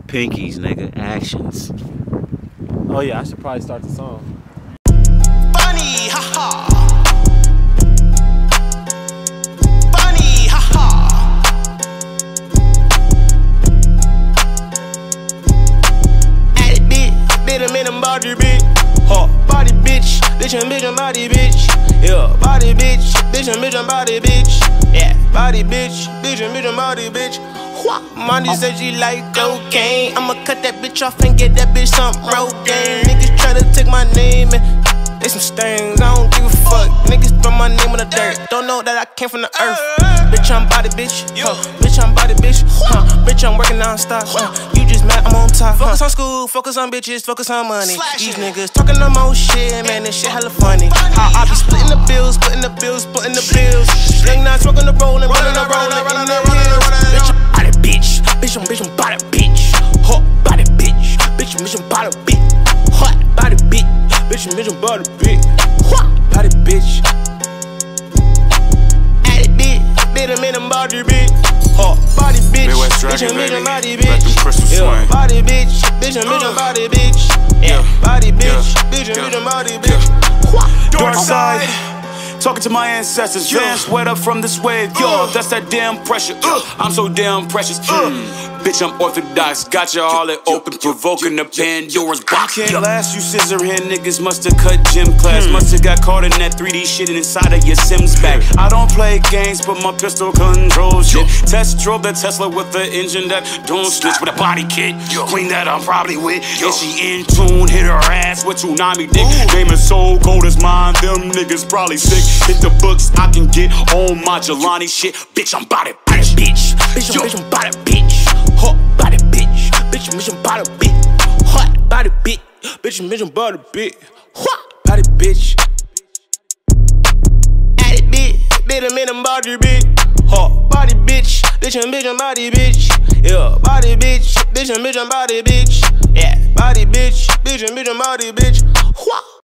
Pinkies, nigga. Actions. Oh yeah, I should probably start the song. Bunny, haha. Bunny, haha. At it, bitch. Did him in a body, bitch. Body, bitch. Bitch, body, bitch. Yeah, body, bitch. Bitch, body, bitch. Yeah, body, bitch. Bitch, body, bitch. Money said she like cocaine. I'ma cut that bitch off and get that bitch some Rogaine. Niggas try to take my name and they some stains. I don't give a fuck. Niggas throw my name on the dirt. Don't know that I came from the earth. Bitch, I'm body, bitch. Bitch, I'm body, bitch. Bitch, I'm working non-stop. You just mad, I'm on top. Focus on school, focus on bitches, focus on money. These niggas talking no more shit, man. This shit hella funny. How I be splitting the bills, splitting the bills, splitting the bills. Young nuts smoking the roll and rolling the roll in the hills. Bitch, I'm body, bitch. Bitch, I'm body, bitch. Hot body, bitch. Bitch, I'm body, bitch. Hot body, bitch. Bitch, I'm body, bitch. Hot body, bitch. At it, bitch. Did him in a body, bitch. Hot body, bitch. Bitch, I'm body, bitch. Yeah, body, bitch. Bitch, I'm body, bitch. Yeah, body, bitch. Bitch, I'm body, bitch. Dark side. Talking to my ancestors, Van sweater from this wave, yo, that's that damn pressure, I'm so damn precious, bitch, I'm orthodox, got you all it open, provoking the Pandora's box. You can't last, you scissor hand niggas must've cut gym class, must've got caught in that 3D shit inside of your Sims bag. I don't play games, but my pistol controls shit. Test drove the Tesla with the engine that don't switch with a body kit. Queen that I'm probably with, and she in tune, hit her ass with tsunami dick. Game is so cold as mine, them niggas probably sick. Hit the books, I can get on my Jelani shit. Bitch, I'm body, bitch. Bitch, I'm body, bitch. Hot body, bitch. Bitch, I'm body, bitch. Hot body, bitch. Bitch, I'm body, bitch. Hot body, bitch. At it, bitch. Did him in a body, bitch. Hot body, bitch. Bitch, I'm body, bitch. Yeah, body, bitch. Bitch, I'm body, bitch. Yeah, body, bitch. Bitch, I'm body, bitch.